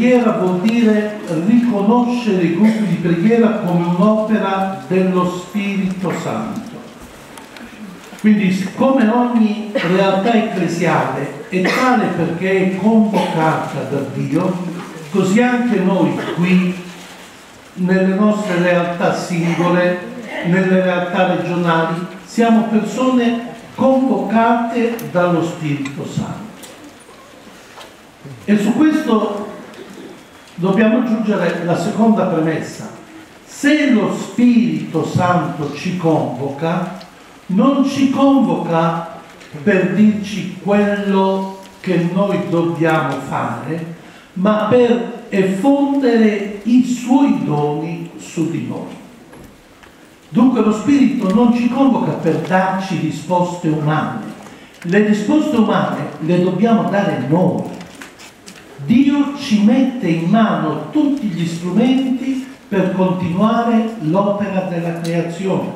preghiera vuol dire riconoscere i gruppi di preghiera come un'opera dello Spirito Santo. Quindi, siccome ogni realtà ecclesiale è tale perché è convocata da Dio, così anche noi qui, nelle nostre realtà singole, nelle realtà regionali, siamo persone convocate dallo Spirito Santo. E su questo dobbiamo aggiungere la seconda premessa. Se lo Spirito Santo ci convoca, non ci convoca per dirci quello che noi dobbiamo fare, ma per effondere i suoi doni su di noi. Dunque lo Spirito non ci convoca per darci risposte umane. Le risposte umane le dobbiamo dare noi. Dio ci mette in mano tutti gli strumenti per continuare l'opera della creazione.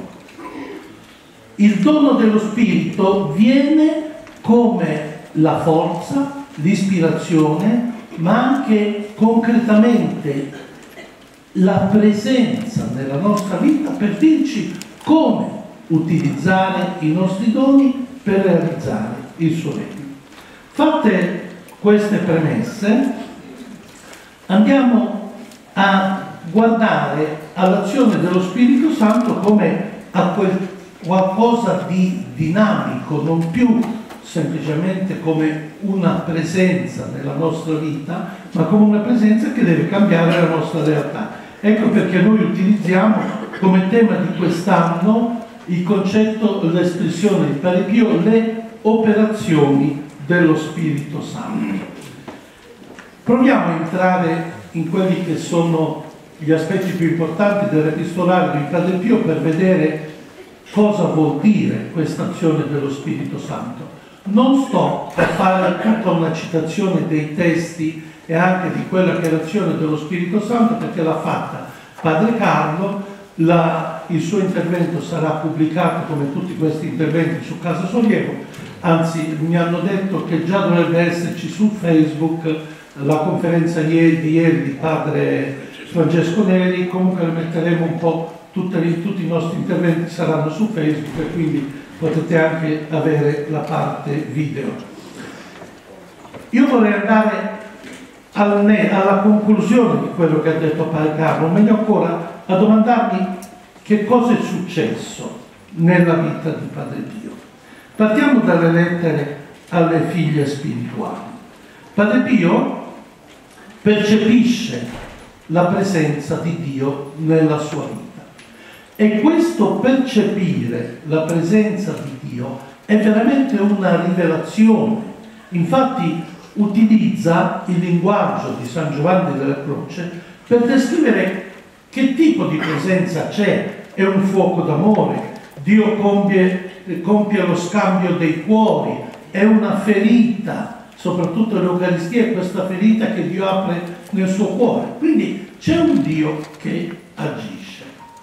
Il dono dello Spirito viene come la forza, l'ispirazione, ma anche concretamente la presenza nella nostra vita per dirci come utilizzare i nostri doni per realizzare il suo regno. Fatte queste premesse, andiamo a guardare all'azione dello Spirito Santo come a qualcosa di dinamico, non più semplicemente come una presenza nella nostra vita, ma come una presenza che deve cambiare la nostra realtà. Ecco perché noi utilizziamo come tema di quest'anno il concetto, l'espressione di Padre Pio, le operazioni dello Spirito Santo. Proviamo a entrare in quelli che sono gli aspetti più importanti dell'epistolario di Padre Pio per vedere cosa vuol dire questa azione dello Spirito Santo. Non sto a fare tutta una citazione dei testi e anche di quella che è l'azione dello Spirito Santo, perché l'ha fatta Padre Carlo. Il suo intervento sarà pubblicato, come tutti questi interventi, su Casa Sollievo. Anzi, mi hanno detto che già dovrebbe esserci su Facebook la conferenza di ieri di Padre Francesco Neri. Comunque metteremo un po', tutti i nostri interventi saranno su Facebook e quindi potete anche avere la parte video. Io vorrei andare alla conclusione di quello che ha detto Padre Carlo, meglio ancora a domandarmi che cosa è successo nella vita di Padre Pio. Partiamo dalle lettere alle figlie spirituali. Padre Pio percepisce la presenza di Dio nella sua vita e questo percepire la presenza di Dio è veramente una rivelazione. Infatti utilizza il linguaggio di San Giovanni della Croce per descrivere che tipo di presenza c'è. È un fuoco d'amore, Dio compie lo scambio dei cuori, è una ferita, soprattutto l'Eucaristia è questa ferita che Dio apre nel suo cuore. Quindi c'è un Dio che agisce.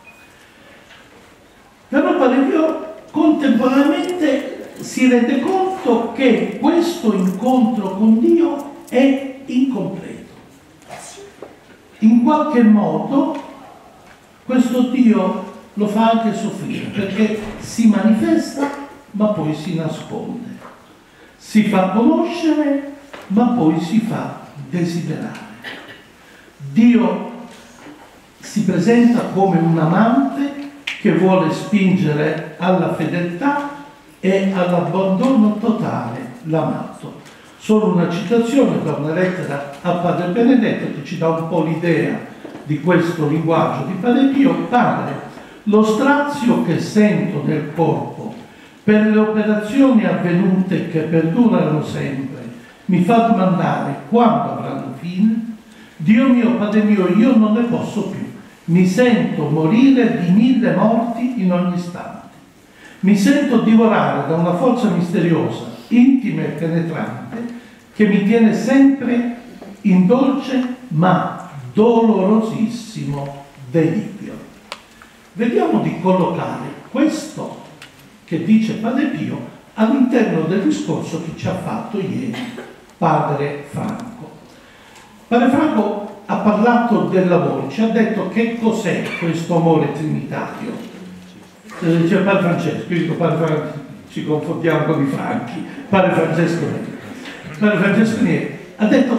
Però Padre Pio contemporaneamente si rende conto che questo incontro con Dio è incompleto. In qualche modo questo Dio lo fa anche soffrire, perché si manifesta ma poi si nasconde, si fa conoscere ma poi si fa desiderare. Dio si presenta come un amante che vuole spingere alla fedeltà e all'abbandono totale l'amato. Solo una citazione da una lettera a Padre Benedetto che ci dà un po' l'idea di questo linguaggio di Padre Pio. Padre, lo strazio che sento nel corpo per le operazioni avvenute che perdurano sempre mi fa domandare quando avranno fine. Dio mio, Padre mio, io non ne posso più. Mi sento morire di 1000 morti in ogni istante. Mi sento divorare da una forza misteriosa, intima e penetrante, che mi tiene sempre in dolce ma dolorosissimo delirio. Vediamo di collocare questo che dice Padre Pio all'interno del discorso che ci ha fatto ieri Padre Franco. Padre Franco ha parlato dell'amore, ci ha detto che cos'è questo amore trinitario. Dice Padre Francesco, io dico Padre Francesco, ci confondiamo con i Franchi, Padre Francesco Neri. Padre Francesco Neri ha detto,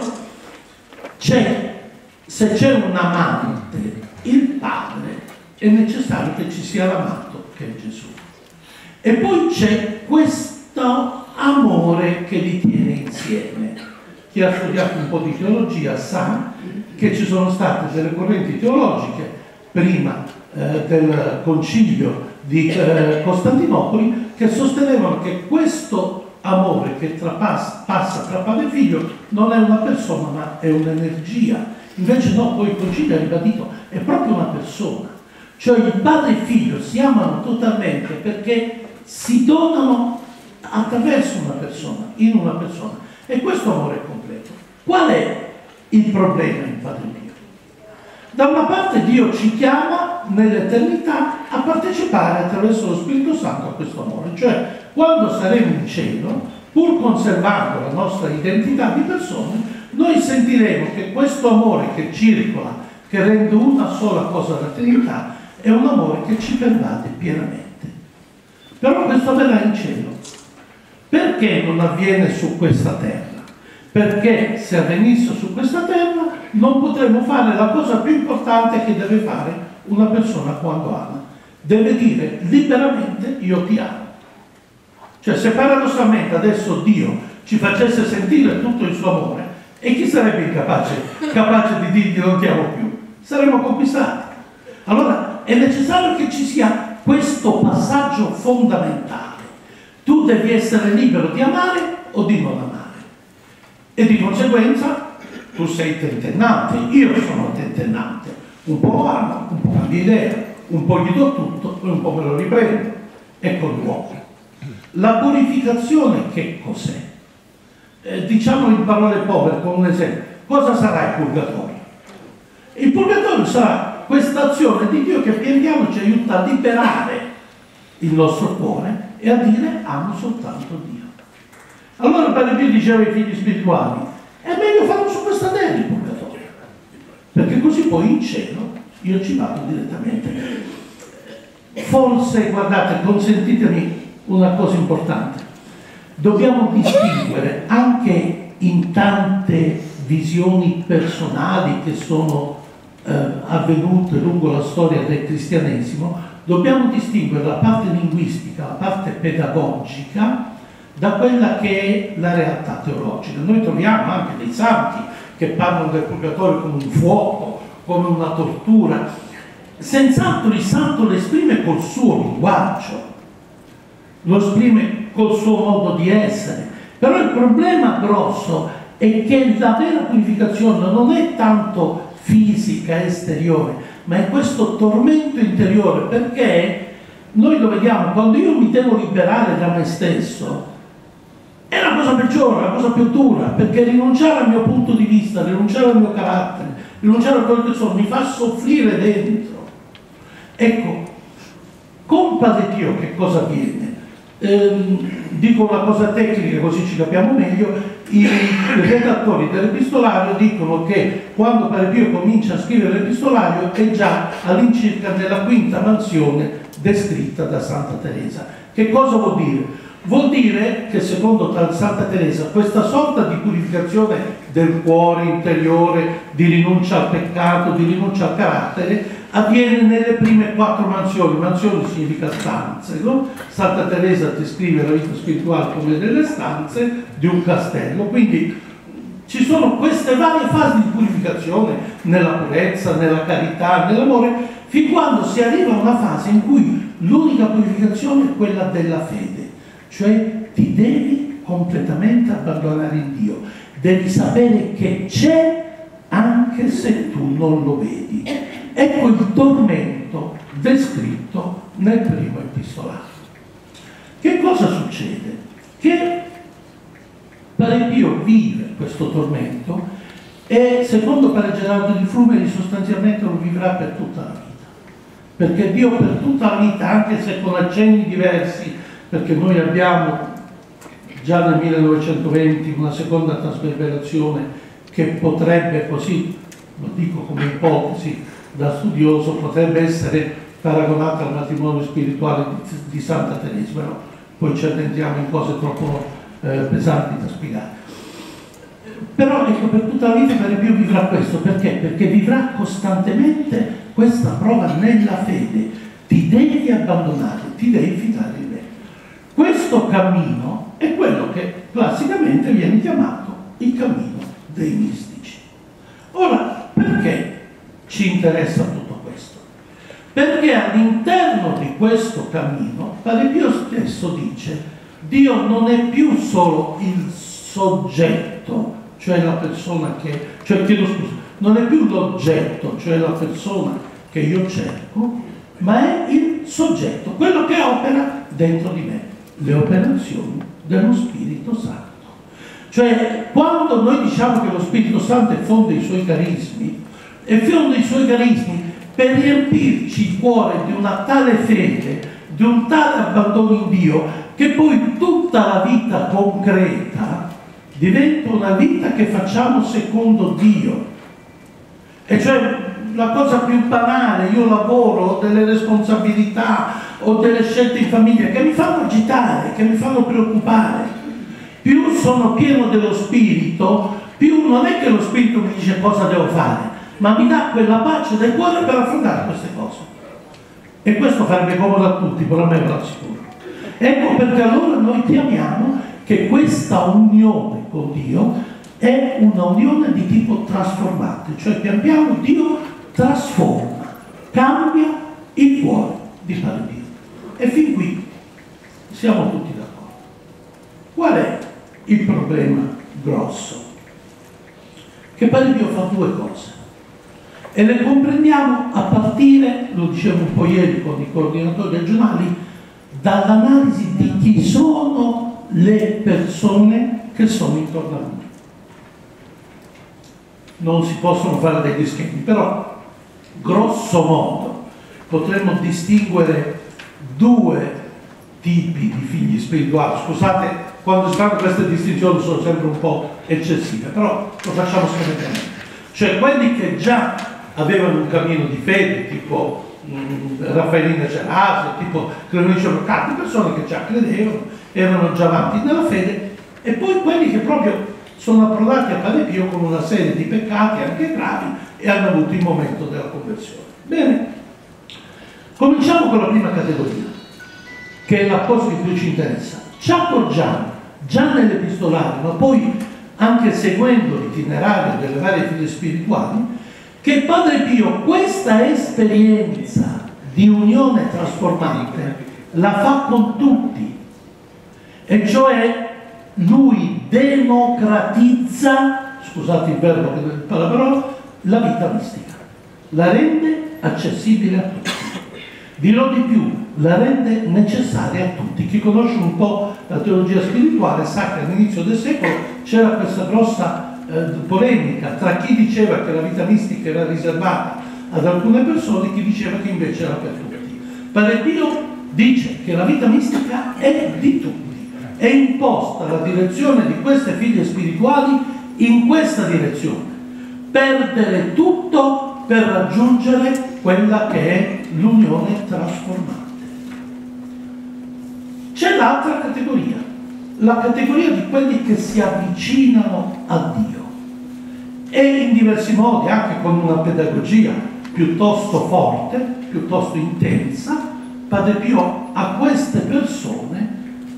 se c'è un amante, il padre, è necessario che ci sia l'amato, che è Gesù. E poi c'è questo amore che li tiene insieme. Chi ha studiato un po' di teologia sa che ci sono state delle correnti teologiche prima del concilio di Costantinopoli che sostenevano che questo amore che passa tra padre e figlio non è una persona ma è un'energia. Invece no, poi il concilio ha ribadito, è proprio una persona. Cioè il padre e il figlio si amano totalmente perché si donano attraverso una persona, in una persona. E questo amore è completo. Qual è il problema in Padre Pio? Da una parte Dio ci chiama nell'eternità a partecipare attraverso lo Spirito Santo a questo amore. Cioè quando saremo in cielo, pur conservando la nostra identità di persone, noi sentiremo che questo amore che circola, che rende una sola cosa la Trinità, è un amore che ci pervade pienamente. Però questo avverrà in cielo. Perché non avviene su questa terra? Perché se avvenisse su questa terra non potremo fare la cosa più importante che deve fare una persona quando ama. Deve dire liberamente io ti amo. Cioè se paradossalmente adesso Dio ci facesse sentire tutto il suo amore, e chi sarebbe capace di dirgli non ti amo più? Saremmo conquistati. Allora è necessario che ci sia questo passaggio fondamentale. Tu devi essere libero di amare o di non amare. E di conseguenza tu sei tentennante, io sono tentennante. Un po' amo, un po' cambio idea, un po' gli do tutto e un po' me lo riprendo. Ecco l'uomo. La purificazione che cos'è? Diciamo in parole povere, con un esempio. Cosa sarà il purgatorio? Il purgatorio sarà questa azione di Dio che pian piano ci aiuta a liberare il nostro cuore e a dire amo soltanto Dio. Allora Padre Pio diceva ai figli spirituali, è meglio farlo su questa terra il purgatorio, perché così poi in cielo io ci vado direttamente. Forse, guardate, consentitemi una cosa importante, dobbiamo distinguere anche in tante visioni personali che sono avvenute lungo la storia del cristianesimo, dobbiamo distinguere la parte linguistica, la parte pedagogica da quella che è la realtà teologica. Noi troviamo anche dei santi che parlano del purgatorio come un fuoco, come una tortura. Senz'altro il santo lo esprime col suo linguaggio, lo esprime col suo modo di essere. Però il problema grosso è che la vera purificazione non è tanto fisica, esteriore, ma è questo tormento interiore, perché noi lo vediamo, quando io mi devo liberare da me stesso, è la cosa peggiore, la cosa più dura, perché rinunciare al mio punto di vista, rinunciare al mio carattere, rinunciare a quello che sono, mi fa soffrire dentro. Ecco, con Padre Pio che cosa avviene? Dico una cosa tecnica così ci capiamo meglio. I redattori dell'epistolario dicono che quando Padre Pio comincia a scrivere l'epistolario è già all'incirca nella quinta mansione descritta da Santa Teresa. Che cosa vuol dire? Vuol dire che secondo Santa Teresa questa sorta di purificazione del cuore interiore, di rinuncia al peccato, di rinuncia al carattere, avviene nelle prime 4 mansioni. Mansioni significa stanze, no? Santa Teresa descrive la vita spirituale come delle stanze di un castello, quindi ci sono queste varie fasi di purificazione nella purezza, nella carità, nell'amore, fin quando si arriva a una fase in cui l'unica purificazione è quella della fede, cioè ti devi completamente abbandonare in Dio, devi sapere che c'è anche se tu non lo vedi. Ecco il tormento descritto nel primo epistolario. Che cosa succede? Che Padre Pio vive questo tormento e secondo Padre Gerardo di Frumeri sostanzialmente lo vivrà per tutta la vita, perché Dio per tutta la vita, anche se con accenni diversi, perché noi abbiamo già nel 1920 una seconda trasverberazione che potrebbe, così lo dico come ipotesi da studioso, potrebbe essere paragonata al matrimonio spirituale di Santa Teresa, però poi ci addentriamo in cose troppo pesanti da spiegare. Però ecco, per tutta la vita Padre Pio vivrà questo, perché? Perché vivrà costantemente questa prova nella fede. Ti devi abbandonare, ti devi fidare di me. Questo cammino è quello che classicamente viene chiamato il cammino dei mistici. Ora, perché ci interessa tutto questo? Perché all'interno di questo cammino Padre Pio stesso dice: Dio non è più solo il soggetto, cioè la persona che, non è più l'oggetto, cioè la persona che io cerco, ma è il soggetto, quello che opera dentro di me, le operazioni dello Spirito Santo. Cioè, quando noi diciamo che lo Spirito Santo fonda i suoi carismi, e fonda i suoi carismi per riempirci il cuore di una tale fede, di un tale abbandono in Dio, che poi tutta la vita concreta diventa una vita che facciamo secondo Dio. E cioè la cosa più banale, io lavoro, ho delle responsabilità, ho delle scelte in famiglia che mi fanno agitare, che mi fanno preoccupare. Più sono pieno dello Spirito, più non è che lo Spirito mi dice cosa devo fare, ma mi dà quella pace del cuore per affrontare queste cose. E questo farebbe comodo a tutti, per me ve lo assicuro. Ecco perché allora noi chiamiamo che questa unione con Dio è una unione di tipo trasformante, cioè pian piano Dio trasforma, cambia il cuore di Padre Pio. E fin qui siamo tutti d'accordo. Qual è il problema grosso? Che Padre Pio fa due cose e le comprendiamo a partire, lo dicevo un po' ieri con i coordinatori regionali, dall'analisi di chi sono le persone che sono intorno a noi. Non si possono fare degli schemi, però grosso modo potremmo distinguere due tipi di figli spirituali. Scusate, quando si fanno queste distinzioni sono sempre un po' eccessive, però lo facciamo schematicamente. Cioè quelli che già avevano un cammino di fede, tipo Raffaellina Cerasi, tipo Cleonice Broccati, persone che già credevano, erano già avanti nella fede, e poi quelli che proprio sono approdati a Padre Pio con una serie di peccati anche gravi e hanno avuto il momento della conversione. Bene, cominciamo con la prima categoria, che è l'apostolo che più ci interessa. Ci accorgiamo già nell'epistolare, ma poi anche seguendo l'itinerario delle varie figlie spirituali, che Padre Pio questa esperienza di unione trasformante la fa con tutti, e cioè lui democratizza, scusate il verbo che la parola, la vita mistica, la rende accessibile a tutti. Dirò di più, la rende necessaria a tutti. Chi conosce un po' la teologia spirituale sa che all'inizio del secolo c'era questa grossa polemica tra chi diceva che la vita mistica era riservata ad alcune persone e chi diceva che invece era per tutti. Padre Pio dice che la vita mistica è di tutti, è imposta la direzione di queste figlie spirituali in questa direzione: perdere tutto per raggiungere quella che è l'unione trasformante. C'è l'altra categoria, la categoria di quelli che si avvicinano a Dio, e in diversi modi, anche con una pedagogia piuttosto forte, piuttosto intensa, Padre Pio a queste persone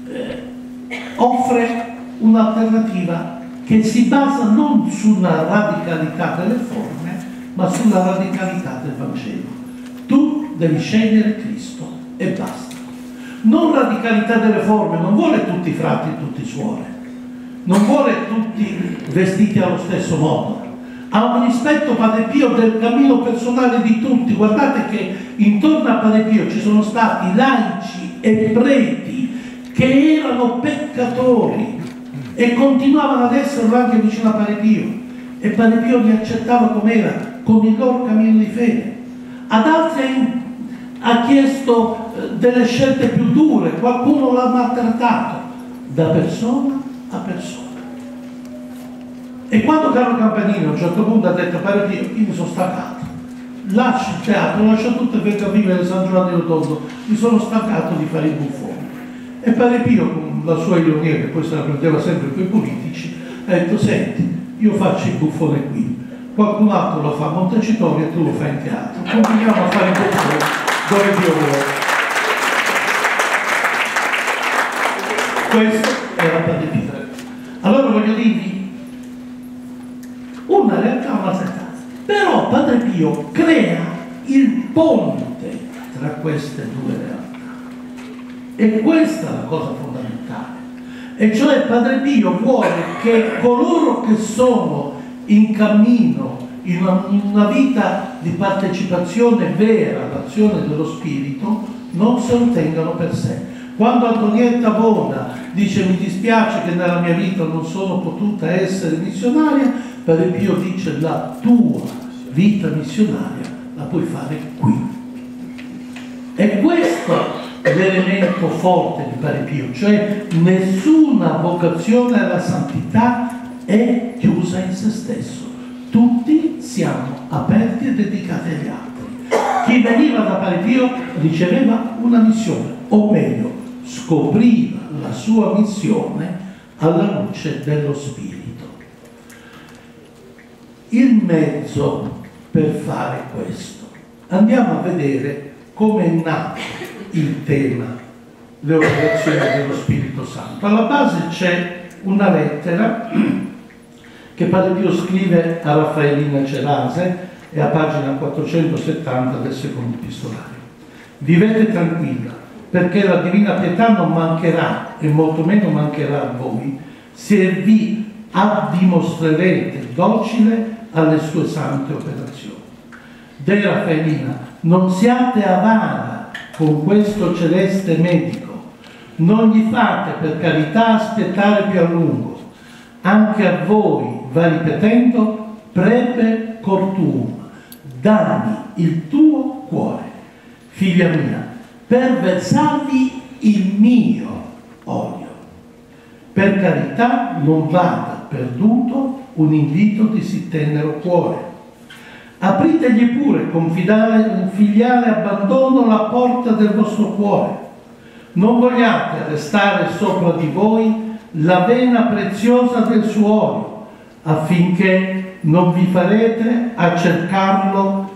offre un'alternativa che si basa non sulla radicalità delle forme, ma sulla radicalità del Vangelo. Tu devi scegliere Cristo e basta. Non radicalità delle forme, non vuole tutti frati e tutti suore, non vuole tutti vestiti allo stesso modo. Ha un rispetto Padre Pio del cammino personale di tutti. Guardate che intorno a Padre Pio ci sono stati laici e preti che erano peccatori e continuavano ad esserlo anche vicino a Padre Pio, e Padre Pio li accettava com'era, con il loro cammino di fede. Ad altri ha chiesto delle scelte più dure, qualcuno l'ha maltrattato, da persona a persona. E quando Carlo Campanini a un certo punto ha detto Padre Pio, io mi sono stancato, lascio il teatro, lascio tutto e vengo a vivere San Giovanni Rotondo, mi sono stancato di fare i buffoni. E Padre Pio, con la sua ironia, che poi se la prendeva sempre con i politici, ha detto, senti, io faccio il buffone qui, qualcun altro lo fa a Montecitorio e tu lo fai in teatro, continuiamo a fare il buffone dove Dio vuole. Questo era Padre Pio. Allora voglio dirvi, una realtà, un'altra realtà. Però Padre Pio crea il ponte tra queste due realtà. E questa è la cosa fondamentale. E cioè Padre Pio vuole che coloro che sono in cammino in una vita di partecipazione vera all'azione dello Spirito non se lo tengano per sé. Quando Antonietta Bona dice mi dispiace che nella mia vita non sono potuta essere missionaria, Padre Pio dice la tua vita missionaria la puoi fare qui. E questo è l'elemento forte di Padre Pio, cioè nessuna vocazione alla santità è chiusa in se stesso. Tutti siamo aperti e dedicati agli altri. Chi veniva da Padre Pio riceveva una missione, o meglio, scopriva la sua missione alla luce dello Spirito. Il mezzo per fare questo. Andiamo a vedere come è nato il tema, le operazioni dello Spirito Santo. Alla base c'è una lettera che Padre Pio scrive a Raffaellina Cerase, è a pagina 470 del secondo epistolario. Vivete tranquilla, perché la divina pietà non mancherà, e molto meno mancherà a voi, se vi addimostrerete docile alle sue sante operazioni. Dei Raffaellina, non siate avara con questo celeste medico, non gli fate per carità aspettare più a lungo, anche a voi va ripetendo prebe cortum, dammi il tuo cuore, figlia mia, per versarvi il mio olio. Per carità non vada perduto un invito di sì tenero cuore. Apritegli pure con filiale abbandono la porta del vostro cuore. Non vogliate restare sopra di voi la vena preziosa del suo olio, affinché non vi farete a cercarlo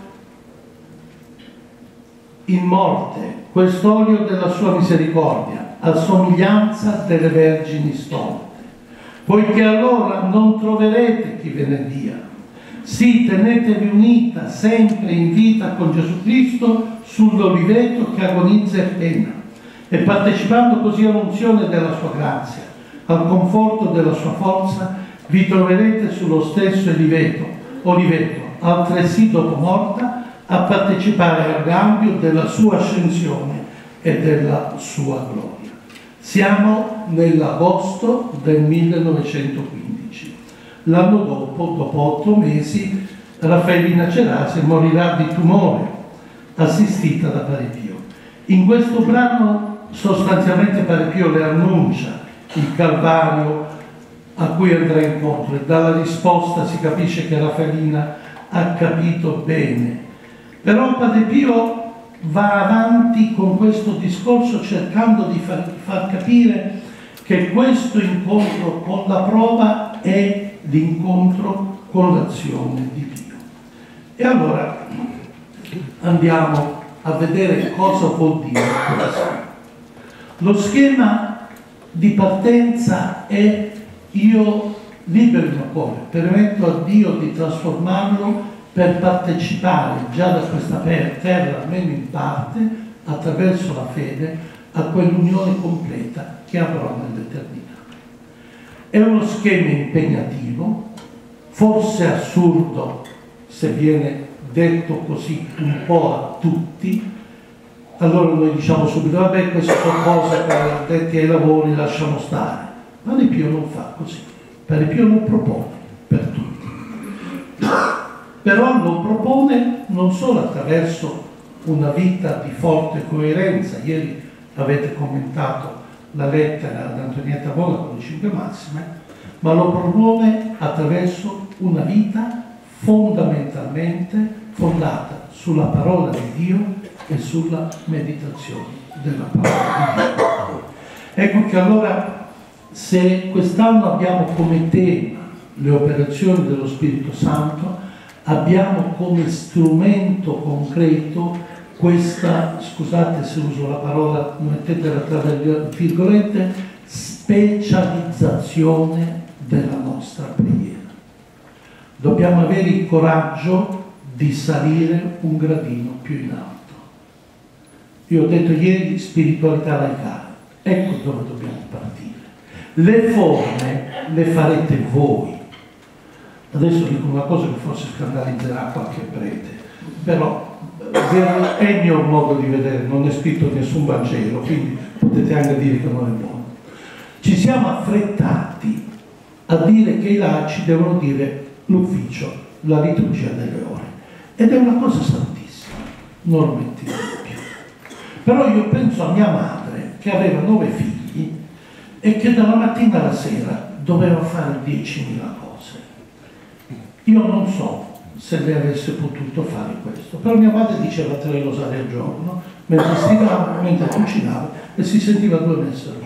in morte, quest'olio della sua misericordia, a somiglianza delle vergini stolte, poiché allora non troverete chi ve ne dia. Sì, tenetevi unita sempre in vita con Gesù Cristo sull'oliveto che agonizza e pena, e partecipando così all'unzione della sua grazia, al conforto della sua forza, vi troverete sullo stesso oliveto, altresì dopo morta, a partecipare al cambio della sua ascensione e della sua gloria. Siamo nell'agosto del 1915. L'anno dopo 8 mesi, Raffaellina Cerase morirà di tumore, assistita da Padre Pio. In questo brano sostanzialmente Padre Pio le annuncia il Calvario a cui andrà incontro, e dalla risposta si capisce che Raffaellina ha capito bene. Però Padre Pio va avanti con questo discorso cercando di far capire che questo incontro con la prova è l'incontro con l'azione di Dio. E allora andiamo a vedere cosa vuol dire questo. Lo schema di partenza è: io libero il mio cuore, permetto a Dio di trasformarlo per partecipare già da questa terra, almeno in parte, attraverso la fede, a quell'unione completa che avrò nell'eternità. È uno schema impegnativo, forse assurdo se viene detto così un po' a tutti. Allora noi diciamo subito, vabbè, queste sono cose per addetti ai lavori, lasciamo stare. Padre Pio non fa così, Padre Pio lo propone per tutti. Però lo propone non solo attraverso una vita di forte coerenza. Ieri avete commentato la lettera ad Antonietta Bona con le 5 massime, ma lo promuove attraverso una vita fondamentalmente fondata sulla parola di Dio e sulla meditazione della parola di Dio. Ecco che allora, se quest'anno abbiamo come tema le operazioni dello Spirito Santo, abbiamo come strumento concreto questa, scusate se uso la parola, mettetela tra le virgolette, specializzazione della nostra preghiera. Dobbiamo avere il coraggio di salire un gradino più in alto. Io ho detto ieri spiritualità laicale, ecco dove dobbiamo partire. Le forme le farete voi. Adesso dico una cosa che forse scandalizzerà qualche prete, però è il mio modo di vedere, non è scritto nessun Vangelo, quindi potete anche dire che non è buono. Ci siamo affrettati a dire che i laici devono dire l'ufficio, la liturgia delle ore, ed è una cosa santissima, non lo metti in dubbio. Però io penso a mia madre che aveva 9 figli e che dalla mattina alla sera doveva fare 10.000 cose. Io non so se lei avesse potuto fare questo, però mia madre diceva 3 rosari al giorno, mentre stirava, mentre cucinava, e si sentiva 2 messe al giorno.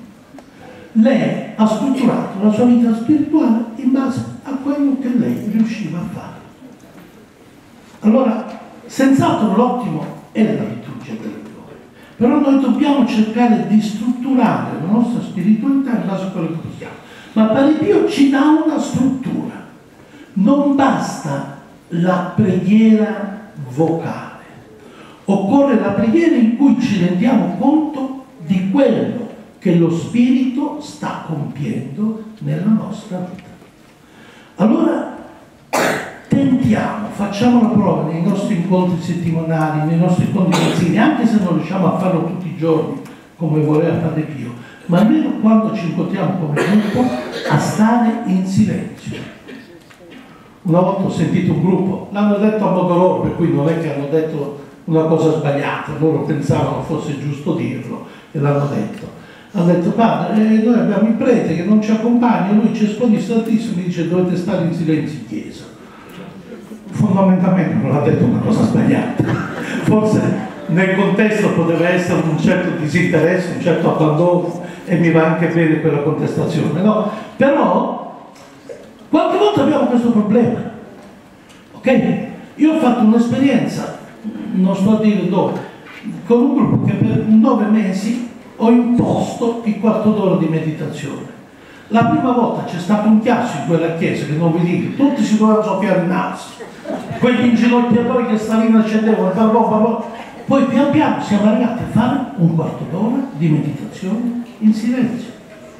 Lei ha strutturato la sua vita spirituale in base a quello che lei riusciva a fare. Allora, senz'altro l'ottimo è la liturgia delle ore, però noi dobbiamo cercare di strutturare la nostra spiritualità in base a quello che possiamo. Ma Padre Pio ci dà una struttura. Non basta la preghiera vocale, occorre la preghiera in cui ci rendiamo conto di quello che lo Spirito sta compiendo nella nostra vita. Allora tentiamo, facciamo la prova nei nostri incontri settimanali, nei nostri incontri mensili, anche se non riusciamo a farlo tutti i giorni come voleva Padre Pio, ma almeno quando ci incontriamo come gruppo a stare in silenzio. Una volta ho sentito un gruppo, l'hanno detto a modo loro, per cui non è che hanno detto una cosa sbagliata, loro pensavano fosse giusto dirlo e l'hanno detto. Hanno detto: padre, noi abbiamo il prete che non ci accompagna, lui ci espone tantissimo e dice dovete stare in silenzio in chiesa. Fondamentalmente non ha detto una cosa sbagliata, forse nel contesto poteva essere un certo disinteresse, un certo abbandono, e mi va anche bene quella contestazione, no? Però qualche volta abbiamo questo problema, ok? Io ho fatto un'esperienza, non sto a dire dove, con un gruppo che per 9 mesi ho imposto il quarto d'ora di meditazione. La prima volta c'è stato un chiasso in quella chiesa che non vi dico, tutti si dovevano soffiare il naso, quegli inginocchiatori che salivano e scendevano, poi pian piano siamo arrivati a fare un quarto d'ora di meditazione in silenzio.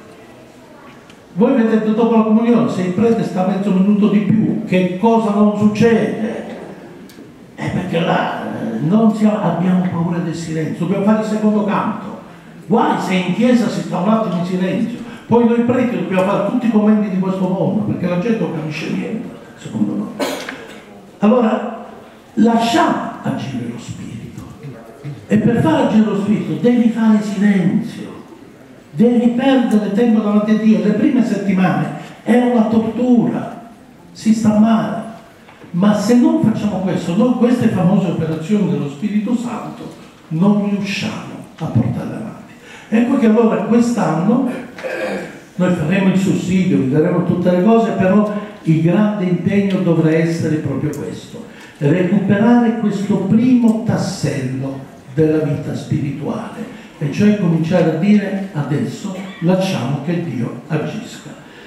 Voi vedete dopo la comunione, se il prete sta mezzo minuto di più, che cosa non succede? È perché là abbiamo paura del silenzio, dobbiamo fare il secondo canto. Guai se in chiesa si sta un attimo in silenzio, poi noi preti dobbiamo fare tutti i commenti di questo mondo, perché la gente non capisce niente, secondo noi. Allora, lasciamo agire lo spirito, e per fare agire lo spirito devi fare silenzio, devi perdere tempo davanti a Dio. Le prime settimane è una tortura, si sta male, ma se non facciamo questo, noi queste famose operazioni dello Spirito Santo non riusciamo a portarle avanti. Ecco che allora quest'anno noi faremo il sussidio, vi daremo tutte le cose, però il grande impegno dovrà essere proprio questo: recuperare questo primo tassello della vita spirituale, e cioè cominciare a dire: adesso lasciamo che Dio agisca.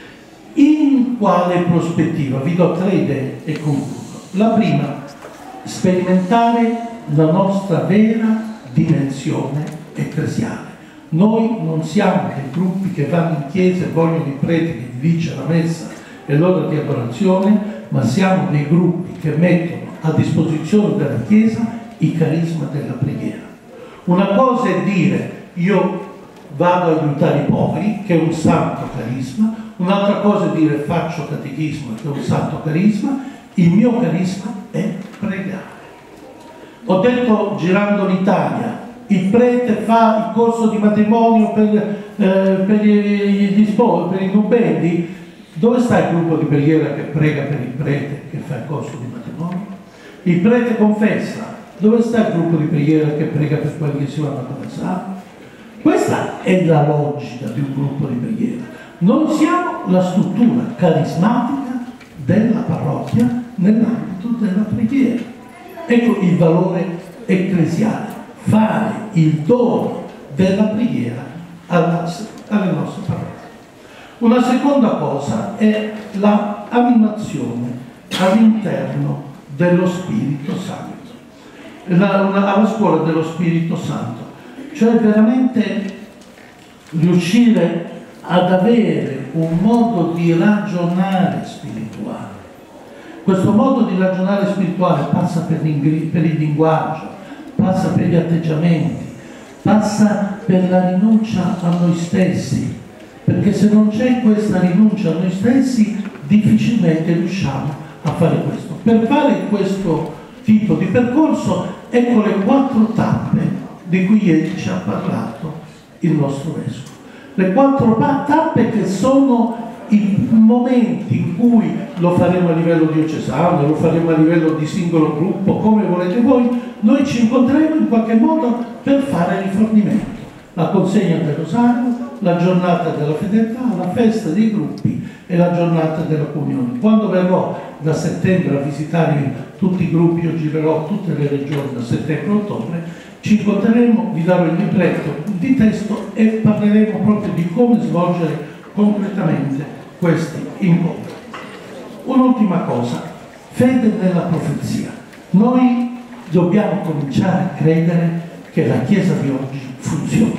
In quale prospettiva? Vi do 3 idee e concludo. La prima, sperimentare la nostra vera dimensione ecclesiale. Noi non siamo dei gruppi che vanno in chiesa e vogliono il prete che dice la messa e l'ora di adorazione, ma siamo dei gruppi che mettono a disposizione della chiesa il carisma della preghiera. Una cosa è dire: io vado ad aiutare i poveri, che è un santo carisma. Un'altra cosa è dire: faccio catechismo, che è un santo carisma. Il mio carisma è pregare. Ho detto, girando l'Italia, il prete fa il corso di matrimonio per i nubendi, Dove sta il gruppo di preghiera che prega per il prete che fa il corso di matrimonio? Il prete confessa. Dove sta il gruppo di preghiera che prega per quelli che si vanno a confessare? Questa è la logica di un gruppo di preghiera. Noi siamo la struttura carismatica della parrocchia nell'ambito della preghiera. Ecco il valore ecclesiale, fare il dono della preghiera alle nostre parrocchie. Una seconda cosa è l'animazione all'interno dello Spirito Santo, alla scuola dello Spirito Santo, cioè veramente riuscire ad avere un modo di ragionare spirituale. Questo modo di ragionare spirituale passa per il linguaggio, passa per gli atteggiamenti, passa per la rinuncia a noi stessi, perché se non c'è questa rinuncia a noi stessi difficilmente riusciamo a fare questo. Per fare questo tipo di percorso, ecco le 4 tappe di cui ieri ci ha parlato il nostro vescovo. Le 4 tappe che sono i momenti in cui lo faremo a livello diocesano, lo faremo a livello di singolo gruppo, come volete voi, noi ci incontreremo in qualche modo per fare rifornimento. La consegna del rosario, la giornata della fedeltà, la festa dei gruppi e la giornata della comunione. Quando verrò da settembre a visitare tutti i gruppi, io girerò tutte le regioni da settembre a ottobre, ci incontreremo, vi darò il libretto di testo e parleremo proprio di come svolgere concretamente questi incontri. Un'ultima cosa, fede nella profezia. Noi dobbiamo cominciare a credere che la Chiesa di oggi funziona.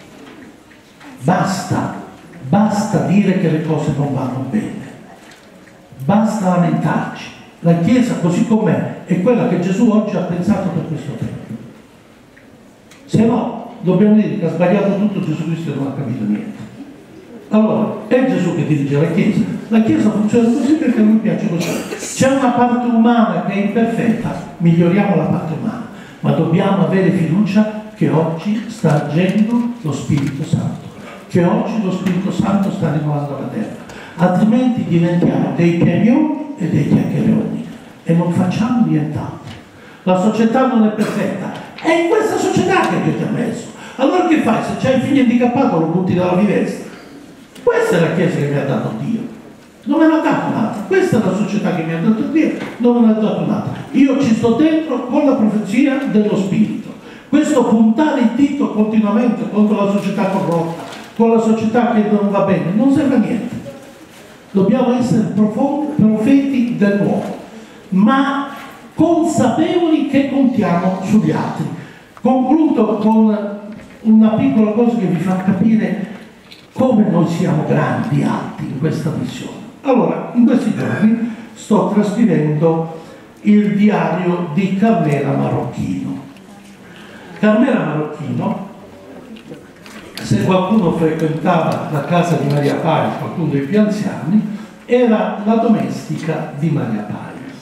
Basta dire che le cose non vanno bene, basta lamentarci. La Chiesa così com'è è quella che Gesù oggi ha pensato per questo tempo. Se no, dobbiamo dire che ha sbagliato tutto Gesù Cristo e non ha capito niente. Allora, è Gesù che dirige la Chiesa. La Chiesa funziona così perché a lui piace così. C'è una parte umana che è imperfetta, miglioriamo la parte umana, ma dobbiamo avere fiducia che oggi sta agendo lo Spirito Santo, che oggi lo Spirito Santo sta rinnovando la terra. Altrimenti diventiamo dei piagnoni e dei chiacchieroni e non facciamo nient'altro. La società non è perfetta, è in questa società che Dio ti ha messo. Allora che fai? Se c'hai il figlio handicappato lo butti dalla finestra. Questa è la Chiesa che mi ha dato Dio, non me ne ha dato un'altra. Questa è la società che mi ha dato Dio, non me ne ha dato un'altra. Io ci sto dentro con la profezia dello Spirito. Questo puntare il dito continuamente contro la società corrotta, con la società che non va bene, non serve a niente. Dobbiamo essere profeti del nuovo, ma consapevoli che contiamo sugli altri. Concludo con una piccola cosa che vi fa capire come noi siamo grandi, alti in questa missione. Allora, in questi giorni sto trascrivendo il diario di Carmela Marocchino. Carmela Marocchino, se qualcuno frequentava la casa di Maria Paia, qualcuno dei più anziani, era la domestica di Maria Paia.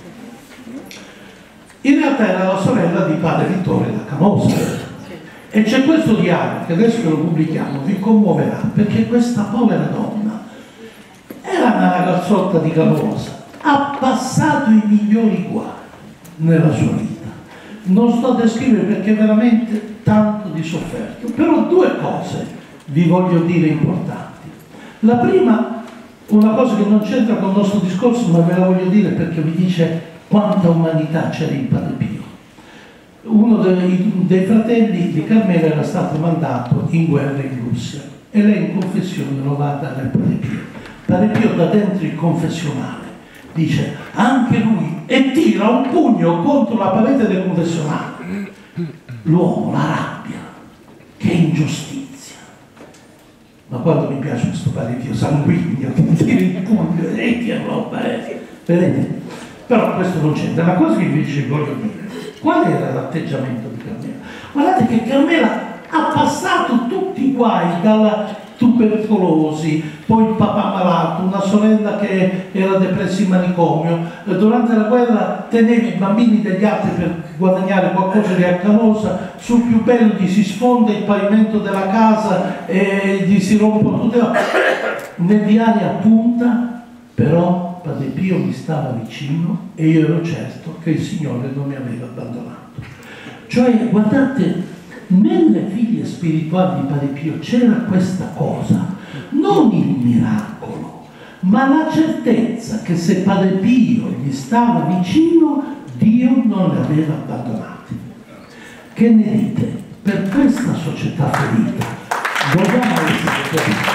In realtà era la sorella di padre Vittore da Canosa. E c'è questo diario, che adesso che lo pubblichiamo, vi commuoverà, perché questa povera donna era una ragazzotta di Canosa, ha passato i migliori guai nella sua vita. Non sto a descrivere perché è veramente tanto di sofferto, però 2 cose vi voglio dire importanti. La prima, una cosa che non c'entra con il nostro discorso, ma ve la voglio dire perché vi dice quanta umanità c'era in Padre Pio. Uno dei fratelli di Carmela era stato mandato in guerra in Russia e lei in confessione lo va a dare a Padre Pio. Padre Pio da dentro il confessionale dice anche lui e tira un pugno contro la parete del confessionale. L'uomo, la rabbia, che ingiustizia. Ma quando mi piace questo Padre Pio sanguigno che tira il pugno, che roba è. Vedete? Però questo non c'entra. La cosa che invece voglio dire, qual era l'atteggiamento di Carmela? Guardate che Carmela ha passato tutti i guai, dalla tubercolosi, poi il papà malato, una sorella che era depressa in manicomio. Durante la guerra tenevi i bambini degli altri per guadagnare qualcosa di a Canosa, sul più bello gli si sfonda il pavimento della casa e gli si rompono tutte le... Nel diario appunta però Padre Pio mi stava vicino e io ero certo che il Signore non mi aveva abbandonato. Cioè, guardate, nelle figlie spirituali di Padre Pio c'era questa cosa, non il miracolo, ma la certezza che se Padre Pio gli stava vicino, Dio non li aveva abbandonati. Che ne dite? Per questa società ferita dobbiamo essere feriti.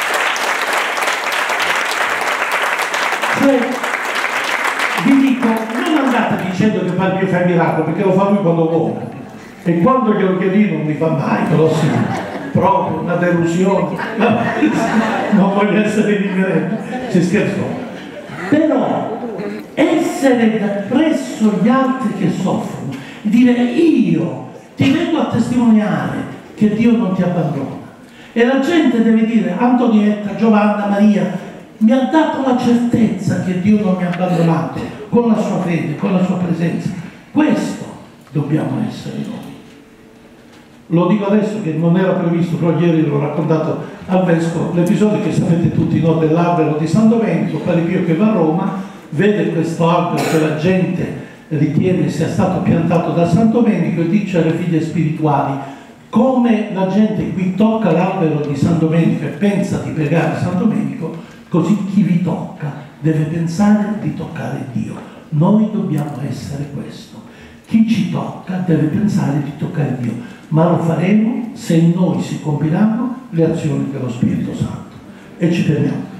Cioè, vi dico, non andate dicendo che Padre Pio fa il miracolo, perché lo fa lui quando vuole. E quando glielo chiedi non mi fa mai, però sì, proprio una delusione. Non voglio essere ignorante, si scherzò. Però essere presso gli altri che soffrono, dire io ti vengo a testimoniare che Dio non ti abbandona. E la gente deve dire, Antonietta, Giovanna, Maria, mi ha dato la certezza che Dio non mi ha abbandonato, con la sua fede, con la sua presenza. Questo dobbiamo essere noi. Lo dico adesso che non era previsto, però ieri l'ho raccontato al Vescovo, l'episodio che sapete tutti, no, dell'albero di San Domenico. Padre Pio che va a Roma, vede questo albero che la gente ritiene sia stato piantato da San Domenico e dice alle figlie spirituali: come la gente qui tocca l'albero di San Domenico e pensa di pregare San Domenico, così chi vi tocca deve pensare di toccare Dio. Noi dobbiamo essere questo. Chi ci tocca deve pensare di toccare Dio, ma lo faremo se in noi si compiranno le azioni dello Spirito Santo. E ci fermiamo.